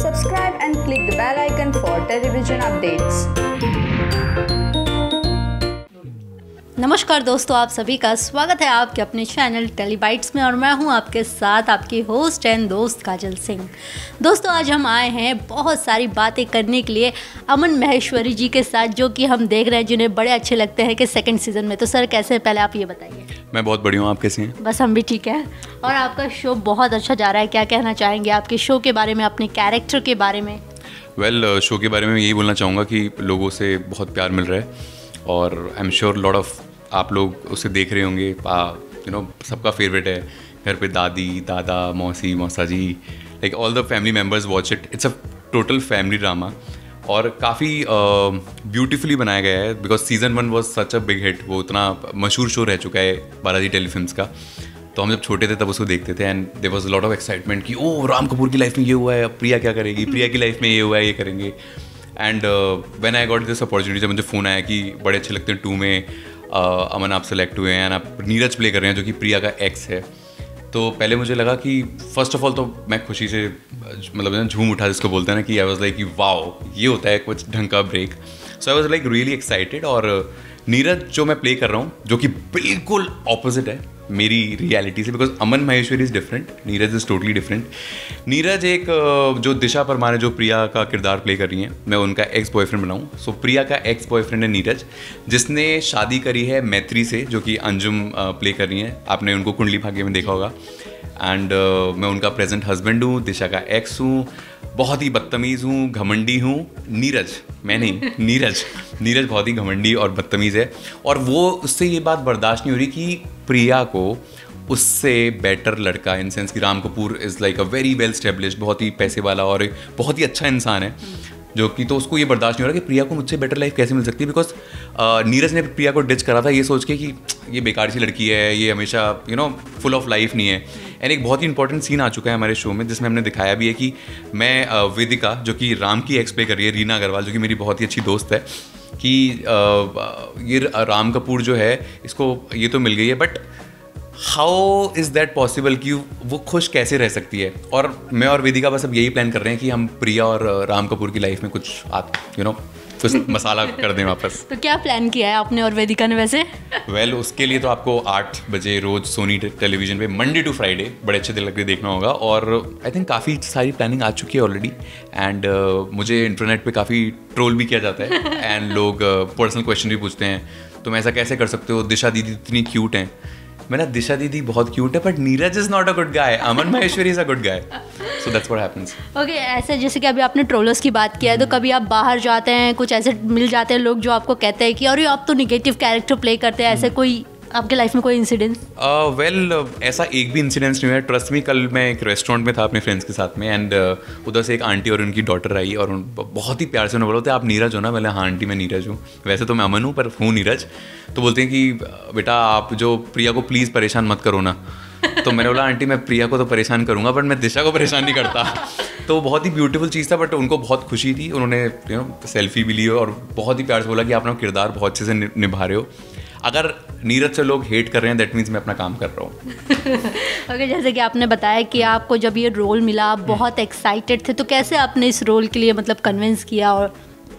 Subscribe and click the bell icon for television updates. नमस्कार दोस्तों, आप सभी का स्वागत है आपके अपने चैनल टेलीबाइट्स में और मैं हूं आपके साथ आपकी होस्ट एंड दोस्त काजल सिंह। दोस्तों, आज हम आए हैं बहुत सारी बातें करने के लिए अमन माहेश्वरी जी के साथ, जो कि हम देख रहे हैं जिन्हें बड़े अच्छे लगते हैं कि सेकंड सीज़न में। तो सर कैसे हैं, पहले आप ये बताइए। मैं बहुत बढ़िया हूँ, आप कैसे हैं? बस हम भी ठीक है। और आपका शो बहुत अच्छा जा रहा है, क्या कहना चाहेंगे आपके शो के बारे में, अपने कैरेक्टर के बारे में? शो के बारे में यही बोलना चाहूँगा कि लोगों से बहुत प्यार मिल रहा है और I am sure lot of आप लोग उसे देख रहे होंगे। सबका फेवरेट है। घर पे दादी दादा मौसी मौसा ji, like all the family members watch it. It's a total family drama और काफ़ी ब्यूटीफुली बनाया गया है because season 1 was such a big hit. वो इतना मशहूर शो रह चुका है बालाजी टेलीफिल्म्स का। तो हम जब छोटे थे तब उसको देखते थे and there was a lot of excitement कि ओ राम कपूर की लाइफ में ये हुआ है, अब प्रिया क्या करेगी, प्रिया की लाइफ में ये हुआ है, ये करेंगे। And when I got this opportunity, जब मुझे फ़ोन आया कि बड़े अच्छे लगते हैं 2 में अमन आप सेलेक्ट हुए हैं एंड आप नीरज प्ले कर रहे हैं जो कि प्रिया का एक्स है, तो पहले मुझे लगा कि फर्स्ट ऑफ ऑल तो मैं खुशी से मतलब झूम उठा, जिसको बोलते हैं ना, कि आई वाज लाइक वाओ, ये होता है कुछ ढंग का break. So I was like really excited. और नीरज जो मैं प्ले कर रहा हूँ, जो कि बिल्कुल ऑपोजिट है मेरी रियलिटी से, because Aman Maheshwari is different, Neeraj is totally different. Neeraj एक जो दिशा परमार जो प्रिया का किरदार प्ले कर रही हैं, मैं उनका एक्स बॉयफ्रेंड बनाऊँ। सो प्रिया का एक्स बॉयफ्रेंड है नीरज, जिसने शादी करी है मैत्री से, जो कि अंजुम प्ले कर रही हैं। आपने उनको कुंडली भाग्य में देखा होगा। एंड मैं उनका प्रेजेंट हस्बैंड हूँ, दिशा का एक्स हूँ, बहुत ही बदतमीज़ हूँ, घमंडी हूँ। नीरज, मैं नहीं, नीरज बहुत ही घमंडी और बदतमीज़ है और वो उससे ये बात बर्दाश्त नहीं हो रही कि प्रिया को उससे बेटर लड़का, इन सेंस कि Ram Kapoor is like a very well established, बहुत ही पैसे वाला और एक बहुत ही अच्छा इंसान है, जो कि तो उसको ये बर्दाश्त नहीं हो रहा कि प्रिया को मुझसे बेटर लाइफ कैसे मिल सकती है। बिकॉज नीरज ने प्रिया को डिच करा था ये सोच के कि ये बेकार सी लड़की है, ये हमेशा फुल ऑफ लाइफ नहीं है। एंड एक बहुत ही इंपॉर्टेंट सीन आ चुका है हमारे शो में, जिसमें हमने दिखाया भी है कि मैं वेदिका, जो कि राम की एक्स प्ले कर रही है, रीना अग्रवाल, जो कि मेरी बहुत ही अच्छी दोस्त है, कि ये राम कपूर जो है, इसको ये तो मिल गई है, but how is that possible कि वो खुश कैसे रह सकती है। और मैं और वेदिका बस अब यही प्लान कर रहे हैं कि हम प्रिया और राम कपूर की लाइफ में कुछ कुछ मसाला कर दें वापस। तो क्या प्लान किया है आपने और वेदिका ने वैसे? उसके लिए तो आपको 8 बजे रोज सोनी टेलीविजन पे मंडे टू फ्राइडे बड़े अच्छे दिल लग देखना होगा। और आई थिंक काफ़ी सारी प्लानिंग आ चुकी है ऑलरेडी एंड मुझे इंटरनेट पे काफ़ी ट्रोल भी किया जाता है एंड लोग पर्सनल क्वेश्चन भी पूछते हैं, तुम ऐसा कैसे कर सकते हो, दिशा दीदी इतनी क्यूट हैं। मैंने दिशा दीदी बहुत क्यूट है, but Neeraj is not a good guy, Aman Maheshwari is a good guy. So that's what happens. Okay, ऐसे जैसे कि अभी आपने ट्रोलर्स की बात किया है, तो कभी आप बाहर जाते हैं, कुछ ऐसे मिल जाते हैं लोग जो आपको कहते हैं कि अरे आप तो निगेटिव कैरेक्टर प्ले करते हैं, ऐसे कोई आपके लाइफ में कोई इंसिडेंस? ऐसा एक भी इंसिडेंस नहीं हुआ। ट्रस्ट मी, कल मैं एक रेस्टोरेंट में था अपने फ्रेंड्स के साथ में एंड उधर से एक आंटी और उनकी डॉटर आई और बहुत ही प्यार से उन्होंने बोला, आप नीरज हो ना? मैंने हाँ आंटी मैं नीरज हूँ, वैसे तो मैं अमन हूँ पर हूँ नीरज। तो बोलते हैं कि बेटा आप जो प्रिया को प्लीज़ परेशान मत करो ना। तो मैंने बोला आंटी मैं प्रिया को तो परेशान करूँगा बट मैं दिशा को परेशान नहीं करता। तो बहुत ही ब्यूटीफुल चीज़ था, बट उनको बहुत खुशी थी, उन्होंने सेल्फी भी ली और बहुत ही प्यार से बोला कि आप अपना किरदार बहुत अच्छे से निभा रहे हो। अगर नीरज से लोग हेट कर रहे हैं, दैट मीन्स मैं अपना काम कर रहा हूँ। ओके, जैसे कि आपने बताया कि आपको जब ये रोल मिला आप बहुत एक्साइटेड थे, तो कैसे आपने इस रोल के लिए मतलब कन्विंस किया? और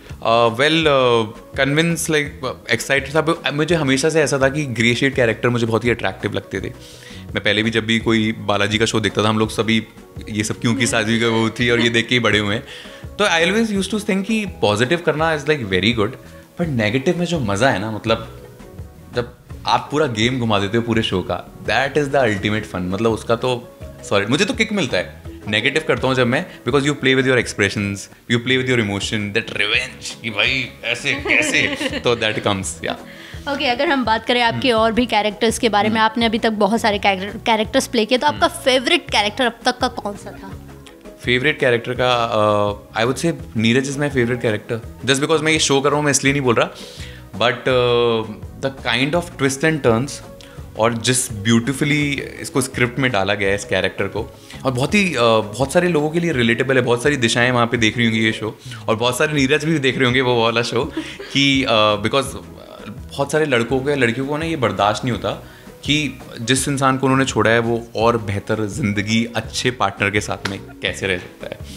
कन्विंस लाइक एक्साइटेड था। मुझे हमेशा से ऐसा था कि ग्रे शेड कैरेक्टर मुझे बहुत ही अट्रैक्टिव लगते थे। मैं पहले भी जब भी कोई बालाजी का शो देखता था, हम लोग सभी ये सब क्यों की शादी का वो थी और ये देख के ही बड़े हुए हैं, तो I always used to think कि पॉजिटिव करना is like very good, but negative में जो मज़ा है ना, मतलब जब आप पूरा गेम घुमा देते हो पूरे शो का, that is the ultimate fun. मतलब उसका तो सॉरी मुझे तो किक मिलता है। नेगेटिव करता हूँ जब मैं, because you play with your expressions, you play with your emotion, that revenge कि भाई ऐसे कैसे, तो दैट कम्स या। ओके, अगर हम बात करें आपके और भी कैरेक्टर्स के बारे में, आपने अभी तक बहुत सारे कैरेक्टर्स प्ले किए, तो आपका फेवरेट कैरेक्टर अब तक का कौन सा था? फेवरेट कैरेक्टर का I would say Neeraj is my favourite character, just because मैं ये शो कर रहा हूँ, मैं इसलिए नहीं बोल रहा, but the kind of twist and turns और जिस ब्यूटीफुली इसको स्क्रिप्ट में डाला गया है इस कैरेक्टर को, और बहुत सारे लोगों के लिए रिलेटेबल है। बहुत सारी दिशाएं वहाँ पे देख रही होंगी ये शो, और बहुत सारे नीरज भी देख रहे होंगे वो वाला शो, कि बिकॉज बहुत सारे लड़कों को या लड़कियों को ना ये बर्दाश्त नहीं होता कि जिस इंसान को उन्होंने छोड़ा है वो और बेहतर ज़िंदगी अच्छे पार्टनर के साथ में कैसे रह सकता है।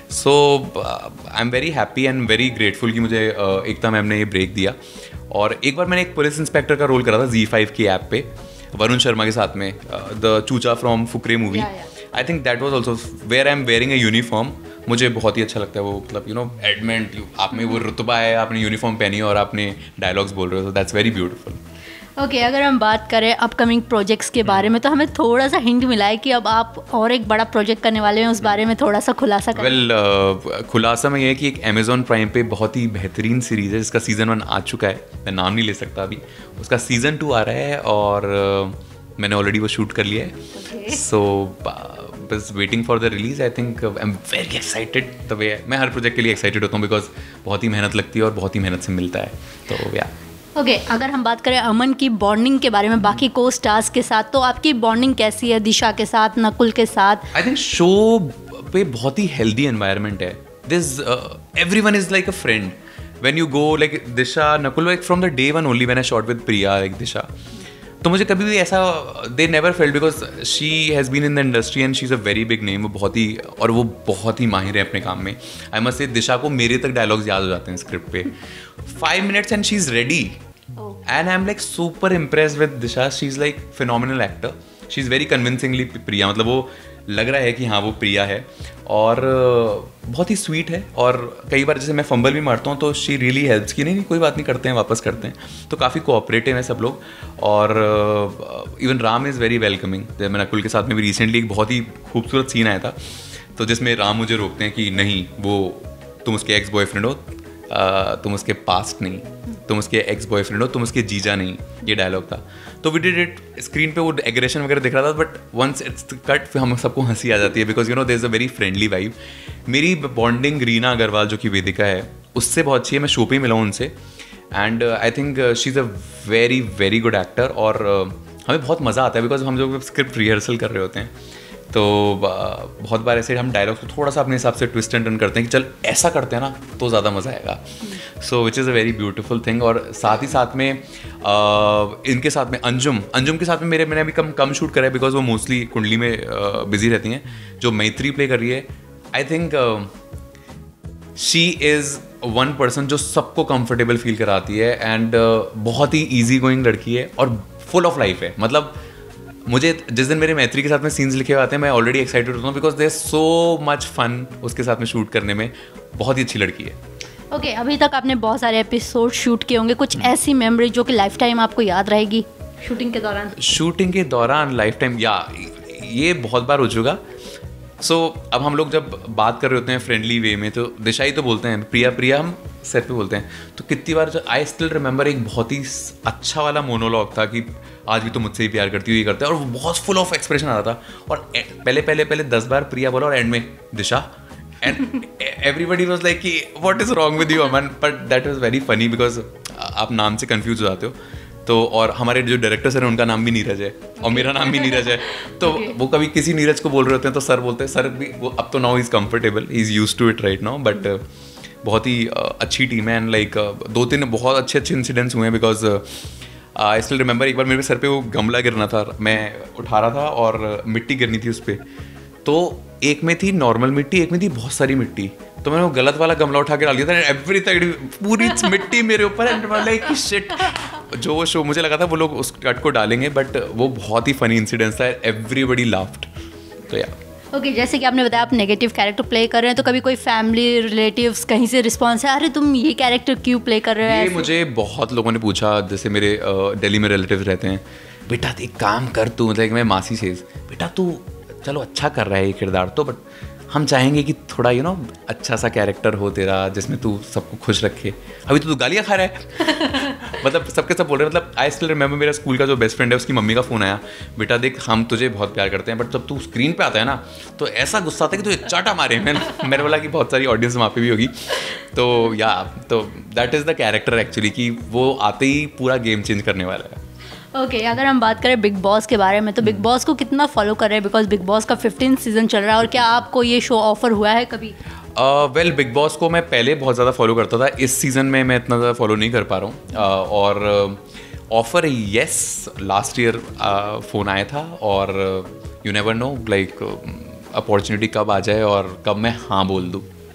So I am very happy and very grateful कि मुझे एकता मैम ने ये ब्रेक दिया। और एक बार मैंने एक पुलिस इंस्पेक्टर का रोल करा था ZEE5 की ऐप पे वरुण शर्मा के साथ में, the Choocha from Fukrey movie. I think that was also where I am wearing a uniform. मुझे बहुत ही अच्छा लगता है वो, मतलब यू नो एडमेंट, आप में वो रुतबा है, आपने यूनिफॉर्म पहनी है और आपने डायलॉग्स बोल रहे हो, दैट्स वेरी ब्यूटीफुल। ओके, अगर हम बात करें अपकमिंग प्रोजेक्ट्स के बारे में, तो हमें थोड़ा सा हिंट मिला है कि अब आप और एक बड़ा प्रोजेक्ट करने वाले हैं, उस बारे में थोड़ा सा खुलासा करें। वेल, खुलासा में ये है कि एक अमेजॉन प्राइम पे बहुत ही बेहतरीन सीरीज़ है जिसका सीज़न 1 आ चुका है, मैं नाम नहीं ले सकता अभी, उसका सीज़न 2 आ रहा है और मैंने ऑलरेडी वो शूट कर लिया है। सो बस waiting for the release. I think I am very excited the way, मैं हर प्रोजेक्ट के लिए एक्साइटेड होता हूँ बिकॉज बहुत ही मेहनत लगती है और बहुत ही मेहनत से मिलता है, तो या ओके, अगर हम बात करें अमन की बॉन्डिंग के बारे में बाकी को स्टार्स के साथ, तो आपकी बॉन्डिंग कैसी है दिशा के साथ, नकुल के साथ? आई थिंक शो पे बहुत ही हेल्दी एनवायरनमेंट है। This everyone is like a friend when you go, like Disha Nakul, like from the day one only when I shot with Priya, like Disha, तो मुझे कभी भी ऐसा they never felt because she has been in the industry and she is a very big name. वो बहुत ही, और वो बहुत ही माहिर है अपने काम में। आई मस्ट से दिशा को मेरे तक डायलॉग्स याद हो जाते हैं स्क्रिप्ट पे 5 minutes and she is ready and I am like super impressed with Disha. She is like phenomenal actor, she is very convincingly Priya, मतलब वो लग रहा है कि हाँ वो प्रिया है और बहुत ही स्वीट है। और कई बार जैसे मैं फंबल भी मारता हूँ तो शी रियली हेल्प्स कि नहीं कोई बात नहीं, करते हैं, वापस करते हैं, तो काफ़ी कोऑपरेटिव है सब लोग। और even Ram is very welcoming. जब मैं नकुल के साथ में भी रिसेंटली एक बहुत ही खूबसूरत सीन आया था, तो जिसमें राम मुझे रोकते हैं कि नहीं, वो तुम उसके एक्स बॉयफ्रेंड हो, तुम उसके पास्ट नहीं, तुम उसके एक्स बॉयफ्रेंड हो, तुम उसके जीजा नहीं, ये डायलॉग था। तो वी डिड इट, स्क्रीन पे वो एग्रेशन वगैरह दिख रहा था, बट वंस इट्स कट फिर हम सबको हंसी आ जाती है because you know there is a very friendly vibe. मेरी बॉन्डिंग रीना अग्रवाल जो कि वेदिका है उससे बहुत अच्छी है, मैं शो पे ही मिला हूँ उनसे and I think she is a very very good actor. और हमें बहुत मज़ा आता है बिकॉज हम जो स्क्रिप्ट रिहर्सल कर रहे होते हैं तो बहुत बार ऐसे हम डायलॉग्स को थोड़ा सा अपने हिसाब से ट्विस्ट एंड टर्न करते हैं कि चल ऐसा करते हैं ना तो ज़्यादा मज़ा आएगा। So which is a very beautiful thing. और साथ में इनके साथ में अंजुम के साथ में मैंने अभी कम शूट करा है बिकॉज वो मोस्टली कुंडली में बिजी रहती हैं। जो मैत्री प्ले कर रही है, I think she is one person जो सबको कंफर्टेबल फील कराती है एंड बहुत ही ईजी गोइंग लड़की है और फुल ऑफ लाइफ है। मतलब मुझे जिस दिन मेरे मैत्री के साथ में सीन्स लिखे हुए आते हैं मैं ऑलरेडी एक्साइटेड होता हूँ because there so much fun उसके साथ में शूट करने में। बहुत ही अच्छी लड़की है। ओके, अभी तक आपने बहुत सारे एपिसोड शूट किए होंगे, कुछ ऐसी मेमोरी जो कि लाइफ टाइम आपको याद रहेगी शूटिंग के दौरान? शूटिंग के दौरान लाइफ टाइम, या ये बहुत बार हो चुका। सो अब हम लोग जब बात कर रहे होते हैं फ्रेंडली वे में तो दिशा ही तो बोलते हैं, प्रिया हम सेट पे बोलते हैं। तो कितनी बार आई स्टिल रिमेंबर एक बहुत ही अच्छा वाला मोनोलॉग था कि आज भी तो मुझसे ही प्यार करती हो, ये करते हैं, और वो बहुत फुल ऑफ एक्सप्रेशन आ रहा था। और पहले 10 बार प्रिया बोला और एंड में Disha, and everybody was like कि what is wrong with you Aman, but that was very funny because आप नाम से कंफ्यूज हो जाते हो। तो और हमारे जो डायरेक्टर सर हैं उनका नाम भी नीरज है और मेरा नाम भी नीरज है। तो वो कभी किसी नीरज को बोल रहे होते हैं तो सर बोलते हैं, सर भी वो अब तो now is comfortable, he is used to it right now. But बहुत ही अच्छी टीम है एंड लाइक 2-3 बहुत अच्छे इंसिडेंट्स हुए हैं बिकॉज आई स्टिल रिमेंबर एक बार मेरे सर पे वो गमला गिरना था, मैं उठा रहा था और मिट्टी गिरनी थी उस पर। तो एक में थी नॉर्मल मिट्टी, एक में थी बहुत सारी मिट्टी, तो मैंने वो गलत वाला गमला उठा के डाल दिया था, एवरीथिंग पूरी मिट्टी मेरे ऊपर एंड लाइक शिट। जो वो शो मुझे लगा था वो लोग उस कट को डालेंगे बट वो बहुत ही फनी इंसिडेंस था, एवरीबडी लाफ्ड। तो या ओके, जैसे कि आपने बताया आप नेगेटिव कैरेक्टर प्ले कर रहे हैं, तो कभी कोई फैमिली रिलेटिव्स कहीं से रिस्पॉन्स है, अरे तुम ये कैरेक्टर क्यों प्ले कर रहे हो? ये मुझे बहुत लोगों ने पूछा, जैसे मेरे दिल्ली में रिलेटिव्स रहते हैं, बेटा एक काम कर तू, मतलब मैं मासी से, बेटा तू चलो अच्छा कर रहा है ये किरदार तो, बट हम चाहेंगे कि थोड़ा यू नो अच्छा सा कैरेक्टर हो तेरा जिसमें तू सबको खुश रखे। अभी तो तू गालियाँ खा रहा है मतलब सबके सब बोल रहे हैं। मतलब आई स्टिल रिमेंबर मेरा स्कूल का जो बेस्ट फ्रेंड है उसकी मम्मी का फ़ोन आया, बेटा देख हम तुझे बहुत प्यार करते हैं बट जब तू स्क्रीन पे आता है ना तो ऐसा गुस्सा आता है कि तू चाटा मारे। मैंने बोला कि बहुत सारी ऑडियंस वहाँ पे भी होगी। तो that is the character actually कि वो आते ही पूरा गेम चेंज करने वाला है। ओके, अगर हम बात करें बिग बॉस के बारे में, तो बिग बॉस को कितना फॉलो कर रहे हैं? बिकॉज बिग बॉस का 15th सीजन चल रहा है, और क्या आपको ये शो ऑफर हुआ है कभी? वेल बिग बॉस को मैं पहले बहुत ज़्यादा फॉलो करता था, इस सीज़न में मैं इतना ज़्यादा फॉलो नहीं कर पा रहा हूँ। और offer yes last year phone आया था, और you never know like opportunity कब आ जाए और कब मैं हाँ बोल दूँ।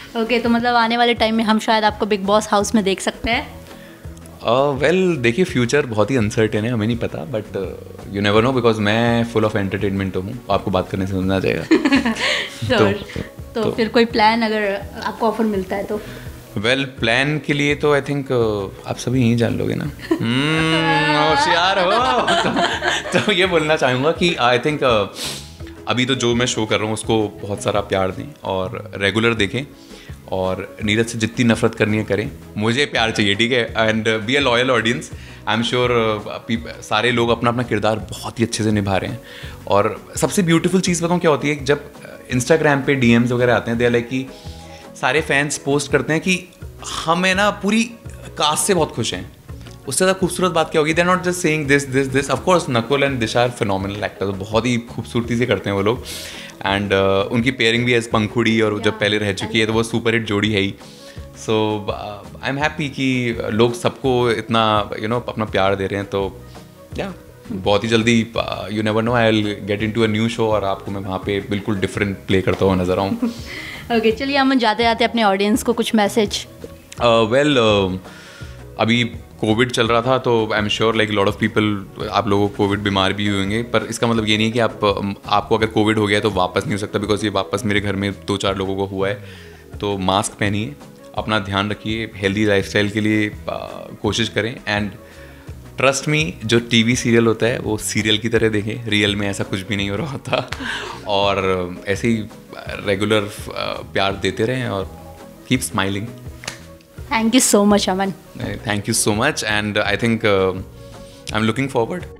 ओके, तो मतलब आने वाले टाइम में हम शायद आपको बिग बॉस हाउस में देख सकते हैं। वेल देखिए, फ्यूचर बहुत ही अनसर्टेन है, हमें नहीं पता, but you never know, because मैं फुल ऑफ एंटरटेनमेंट हूँ, आपको बात करने से समझ आ जाएगा। तो फिर कोई प्लान अगर आपको ऑफर मिलता है तो? वेल प्लान के लिए तो आई थिंक आप सभी यहीं जान लोगे ना। होशियार हो। तो ये बोलना चाहूँगा कि आई थिंक अभी तो जो मैं शो कर रहा हूँ उसको बहुत सारा प्यार दें और रेगुलर देखें, और नीरज से जितनी नफरत करनी है करें, मुझे प्यार चाहिए, ठीक है, and be a loyal audience. I am sure सारे लोग अपना अपना किरदार बहुत ही अच्छे से निभा रहे हैं। और सबसे ब्यूटीफुल चीज़ बताऊँ क्या होती है, जब इंस्टाग्राम पे DMs वगैरह आते हैं, दे लाइक कि सारे फैंस पोस्ट करते हैं कि हमें ना पूरी कास्ट से बहुत खुश हैं। उससे ज़्यादा खूबसूरत बात क्या होगी? They are not just saying this of course Nakul and Disha are phenomenal actors, बहुत ही खूबसूरती से करते हैं वो लोग, एंड उनकी पेयरिंग भी एज पंखुड़ी और जब पहले रह चुकी है तो वो सुपर हिट जोड़ी है ही। सो आई एम हैप्पी कि लोग सबको इतना अपना प्यार दे रहे हैं। तो या बहुत ही जल्दी you never know, I will get into a new show और आपको मैं वहाँ पे बिल्कुल डिफरेंट प्ले करता हुआ नजर आऊँ। ओके, चलिए हम जाते जाते अपने ऑडियंस को कुछ मैसेज। वेल अभी कोविड चल रहा था, तो I am sure like lot of people, आप लोगों को कोविड बीमार भी होंगे, पर इसका मतलब ये नहीं है कि आपको अगर कोविड हो गया तो वापस नहीं हो सकता, बिकॉज ये वापस मेरे घर में 2-4 लोगों को हुआ है। तो मास्क पहनिए, अपना ध्यान रखिए, हेल्दी लाइफस्टाइल के लिए कोशिश करें, एंड ट्रस्ट मी, जो टीवी सीरियल होता है वो सीरियल की तरह देखें, रियल में ऐसा कुछ भी नहीं हो रहा होता। और ऐसे ही रेगुलर प्यार देते रहें और keep smiling. Thank you so much, Aman. Thank you so much, and I think I'm looking forward.